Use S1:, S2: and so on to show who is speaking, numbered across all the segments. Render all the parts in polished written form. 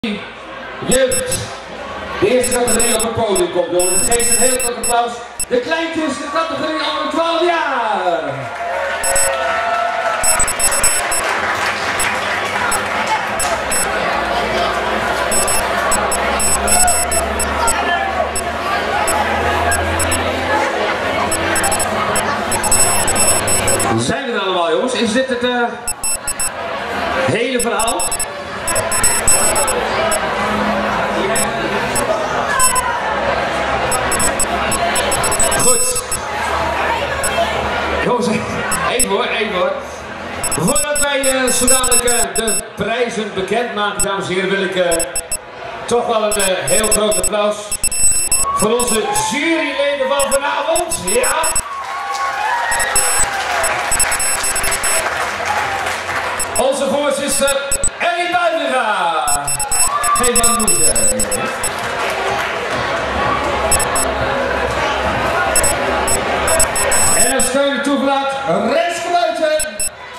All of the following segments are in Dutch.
S1: Jeugd. De eerste categorie op het podium komt, jongens. Het geeft een heel groot applaus. De kleintjes, de categorie onder 12 jaar. Zijn we er allemaal, jongens? Is dit het hele verhaal? Goed. Jongens, even hoor. Voordat wij zo dadelijk de prijzen bekendmaken, dames en heren, wil ik toch wel een heel groot applaus voor onze juryleden van vanavond. Ja. Onze voorzitter Ellie Buitenga. Geen wat moeite. En als steun toegelaat, Renske Buiten.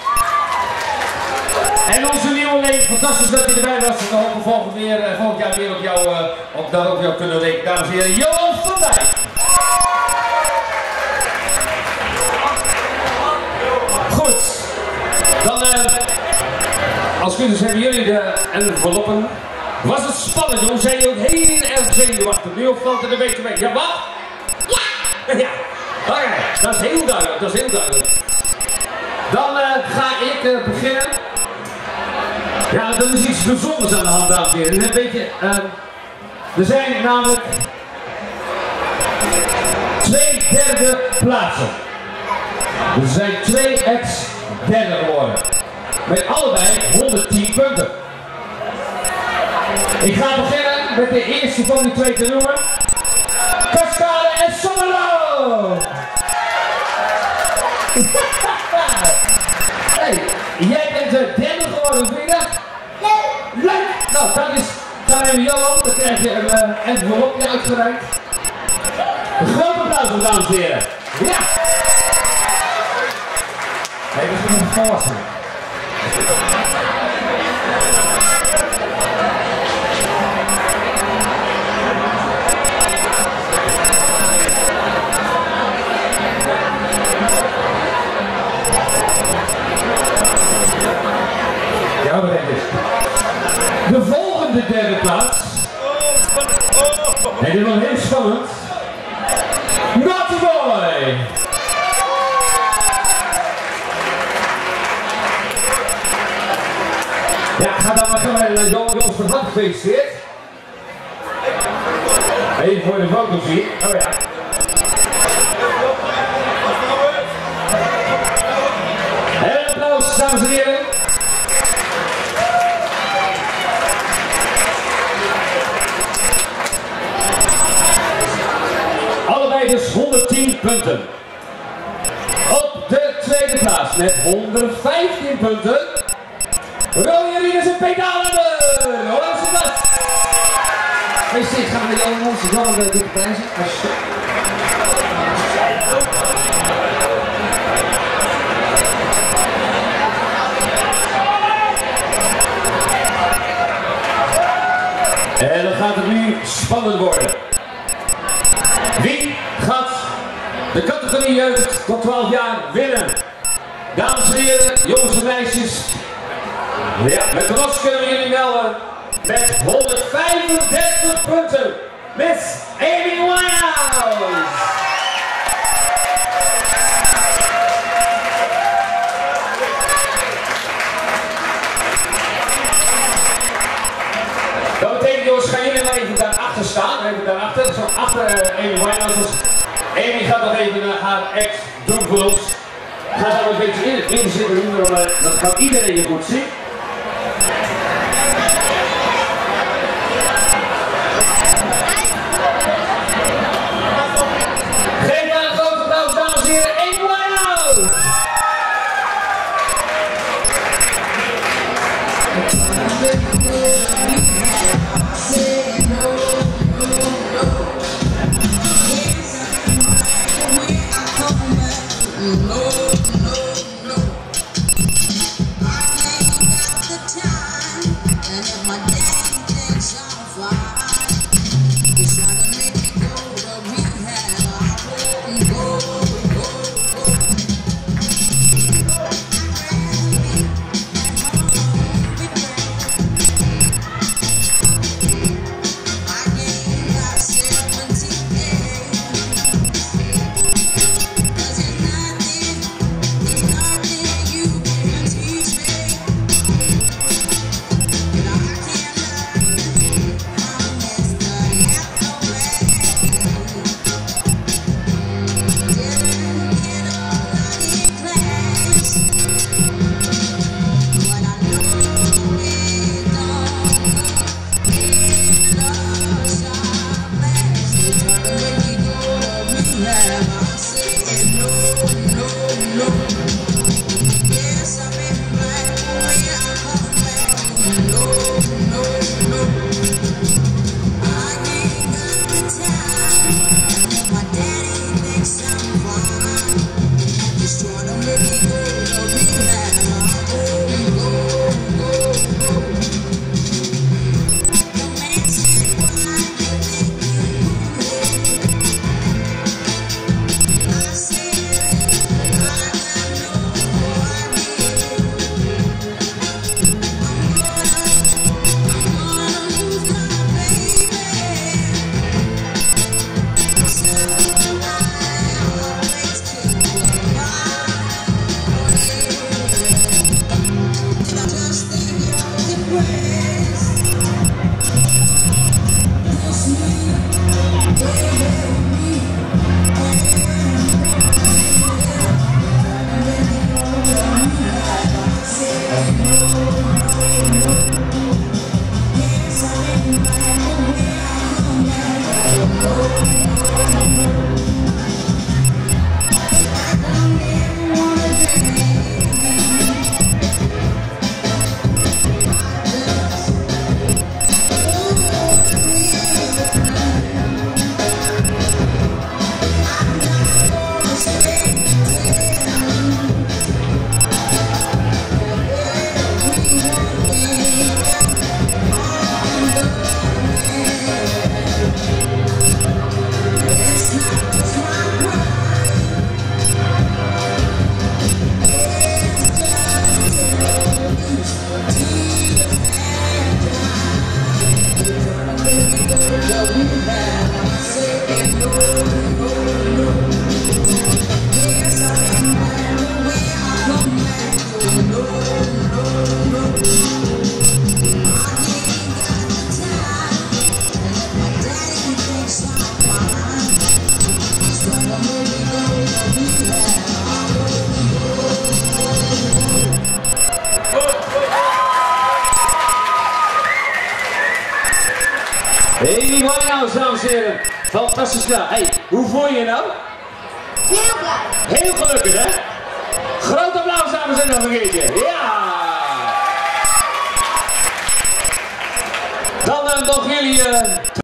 S1: En onze nieuwe leek, fantastisch dat hij erbij was. We hopen volgend jaar weer op jou kunnen rekenen. Dames en heren, Johan van Dijk. Goed. Dan, als kunt hebben jullie de enveloppen. Was het spannend, jongens? Zijn jullie ook heel erg zenuwachtig? Nu of valt het een beetje mee? Ja, wat? Ja! Oké, dat is heel duidelijk, Dan ga ik beginnen. Ja, er is iets bijzonders aan de hand, dames en heren. Weet je, er zijn namelijk 2/3 plaatsen. Er zijn 2 ex-derde geworden. Met allebei 110 punten. Ik ga beginnen met de eerste van die 2 te noemen. Cascade en Sommerlo! Hey, jij bent de derde geworden, vind je dat? Leuk! Nou, dat is Karim Johan, dan krijg je een envelopje uitgereikt. Een groot applaus, dames en heren. Ja! Hey, dat is een volwassen. Ja, wat denk ik. De volgende derde plaats. Nee, dit is wel heel spannend. Naughty Boy! Ja, ga dan maar gewoon Jongens van harte gefeliciteerd. Even voor de foto zien. Oh ja. En een applaus, dames en heren. Allebei dus 110 punten. Op de tweede plaats met 115 punten. Ronnie Rinus en Pedalen! Hoe is het dat? Gefeliciteerd, gaan we met onze Jan de dikke prijzen. En dan gaat het nu spannend worden. Wie gaat de categorie jeugd tot 12 jaar winnen? Dames en heren, jongens en meisjes. Ja, met de ros kunnen we jullie melden met 135 punten. Miss Amy Winehouse. Dat betekent, jongens, gaan jullie maar even daarachter staan. Even daarachter, zo achter Amy Winehouse. Amy gaat nog even haar ex doen voor ons. Gaat daar een beetje in het midden zitten, dat kan iedereen je goed zien. Geef maar een groot applaus, dames en heren, Amy Winehouse! Amy Winehouse, dames en heren. Fantastisch gedaan. Hey, hoe voel je je nou?
S2: Heel blij.
S1: Heel gelukkig, hè? Groot applaus, dames en heren, nog een keertje. Ja! Dan nog jullie...